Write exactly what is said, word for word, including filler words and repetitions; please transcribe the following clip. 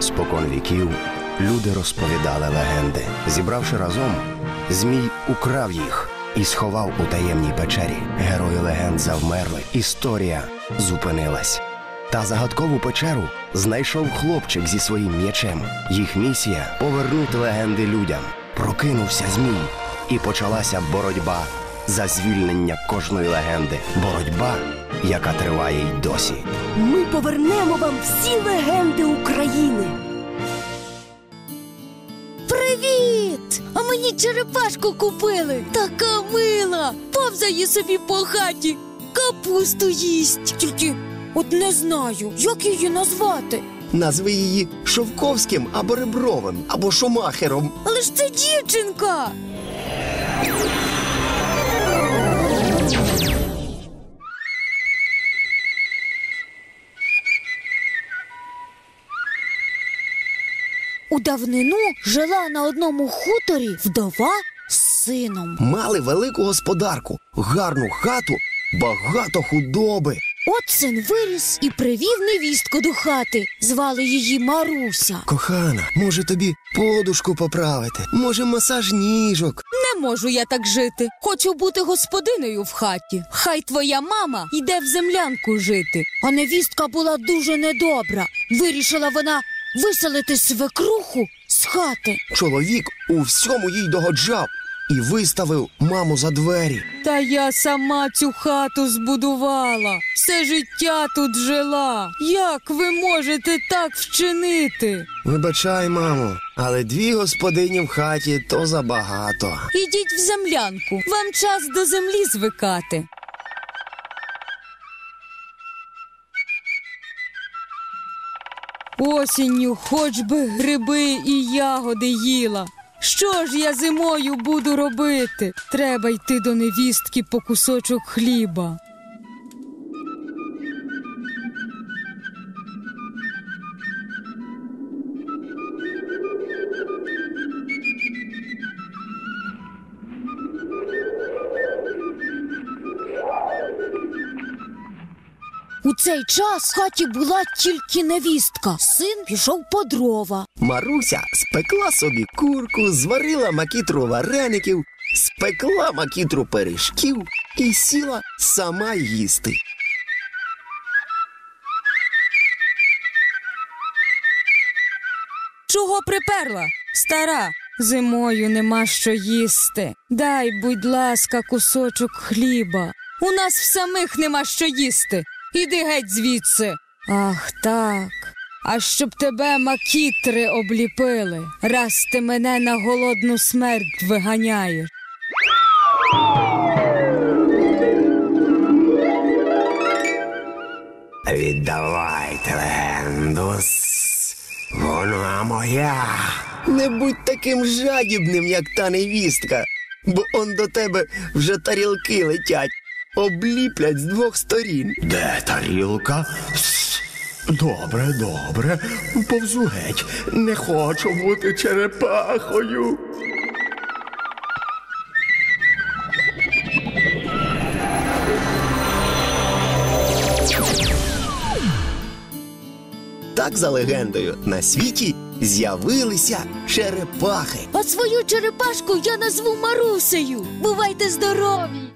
Спокон віків люди розповідали легенди. Зібравши разом, Змій украв їх і сховав у таємній печері. Герої легенд завмерли, історія зупинилась. Та загадкову печеру знайшов хлопчик зі своїм м'ячем. Їх місія – повернути легенди людям. Прокинувся Змій, і почалася боротьба за звільнення кожної легенди. Боротьба, яка триває й досі. Ми повернемо вам всі легенди України. Привіт! А мені черепашку купили. Така мила. Повзає собі по хаті. Капусту їсть. Тільки от не знаю, як її назвати. Назви її Шовковським або Ребровим, або Шумахером. Але ж це дівчинка. У давнину жила на одному хуторі вдова з сином. Мали велику господарку, гарну хату, багато худоби. От син виріс і привів невістку до хати. Звали її Маруся. Кохана, може тобі подушку поправити? Може масаж ніжок? Не можу я так жити. Хочу бути господинею в хаті. Хай твоя мама йде в землянку жити. А невістка була дуже недобра. Вирішила вона виселити свекруху з хати. Чоловік у всьому їй догоджав і виставив маму за двері. Та я сама цю хату збудувала. Все життя тут жила. Як ви можете так вчинити? Вибачай, мамо, але дві господині в хаті – то забагато. Ідіть в землянку. Вам час до землі звикати. Осінню хоч би гриби і ягоди їла. Що ж я зимою буду робити? Треба йти до невістки по кусочок хліба. У цей час в хаті була тільки невістка. Син пішов по дрова. Маруся спекла собі курку, зварила макітру вареників, спекла макітру пиріжків і сіла сама їсти. Чого приперла, стара? Зимою нема що їсти. Дай, будь ласка, кусочок хліба. У нас в самих нема що їсти. Іди геть звідси. Ах, так. А щоб тебе макітри обліпили, раз ти мене на голодну смерть виганяєш. Віддавайте легенду, вона моя. Не будь таким жадібним, як та невістка, бо он до тебе вже тарілки летять, обліплять з двох сторін. Де тарілка? Добре, добре, повзу геть. Не хочу бути черепахою. Так, за легендою, на світі з'явилися черепахи. А свою черепашку я назву Марусею. Бувайте здорові!